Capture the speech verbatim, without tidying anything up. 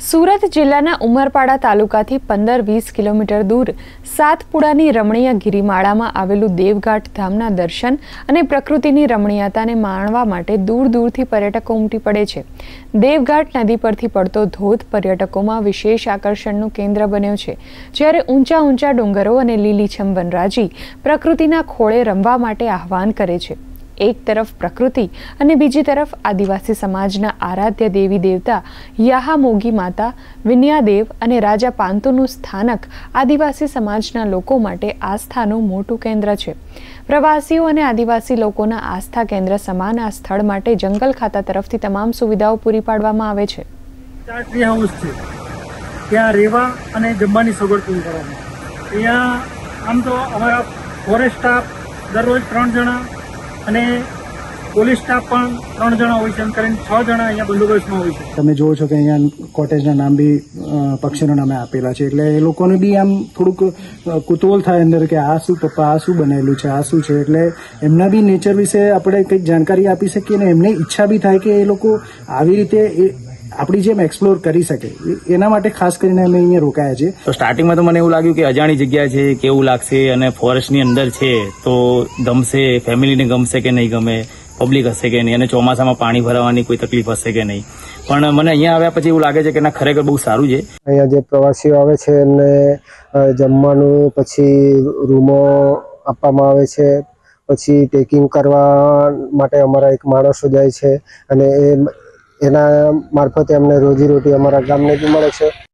સુરત જિલ્લાના ઉમરપાડા તાલુકાથી પંદર વીસ કિલોમીટર દૂર સાતપુડાની રમણીય ગિરિમાળામાં આવેલું દેવઘાટ ધામના દર્શન અને પ્રકૃતિની રમણીયતાને માણવા માટે દૂર દૂરથી પર્યટકો ઉમટી પડે છે। દેવઘાટ નદી પરથી પડતો ધોધ પર્યટકોમાં વિશેષ આકર્ષણનું કેન્દ્ર બન્યો છે, જ્યારે ઊંચા ઊંચા ડુંગરો અને લીલીછમ વનરાજી પ્રકૃતિના ખોળે રમવા માટે આહ્વાન કરે છે। एक तरफ प्रकृति અને બીજી તરફ આદિવાસી સમાજના આરાધ્ય દેવી દેવતા યાહામોગી માતા વિન્યાદેવ અને રાજા પાંતુનું સ્થાનક આદિવાસી સમાજના લોકો માટે આસ્થાનું મોટું કેન્દ્ર છે। પ્રવાસીઓ અને આદિવાસી લોકોના આસ્થા કેન્દ્ર સમાન આ સ્થળ માટે જંગલ ખાતા તરફથી તમામ સુવિધાઓ પૂરી પાડવામાં આવે છે। ટ્રી હાઉસ છે, ત્યાં રહેવા અને જમવાની સગવડ પૂરી કરવામાં અહીંયા આમ તો અમારા ફોરેસ્ટ સ્ટાફ દરરોજ ત્રણ જણા અને પોલીસ સ્ટાફ પણ ત્રણ જણા હોય છે, એમ કરીને છ જણા અહીંયા બંદોબસ્તમાં હોય છે। તમે જોવો છો કે અહીંયા કોટેજના નામ બી પક્ષીના નામે આપેલા છે, એટલે એ લોકોને બી આમ થોડુંક કુતૂહલ થાય અંદર કે આ શું પપ્પા આ શું બનેલું છે, આ શું છે, એટલે એમના બી નેચર વિશે આપણે કંઈક જાણકારી આપી શકીએ ને એમને ઈચ્છા બી થાય કે એ લોકો આવી રીતે આપણી જેમ એક્સપ્લોર કરી શકે, એના માટે ખાસ કરીને અમે અહીંયા રોકાયા છે। તો સ્ટાર્ટિંગમાં તો મને એવું લાગ્યું કે અજાણી જગ્યા છે, કેવું લાગશે, અને ફોરેસ્ટની અંદર છે તો ગમશે, ફેમિલીને ગમશે કે નહીં ગમે, પબ્લિક હશે કે નહીં, અને ચોમાસામાં પાણી ભરાવાની કોઈ તકલીફ હશે કે નહીં, પણ મને અહીંયા આવ્યા પછી એવું લાગે છે કે ના ખરેખર બહુ સારું છે। અહીંયા જે પ્રવાસીઓ આવે છે એમને જમવાનું પછી રૂમો આપવામાં આવે છે, પછી ટેકિંગ કરવા માટે અમારા એક માણસો જાય છે અને એ એના મારફતે અમને રોજીરોટી અમારા ગામને બી મળે છે।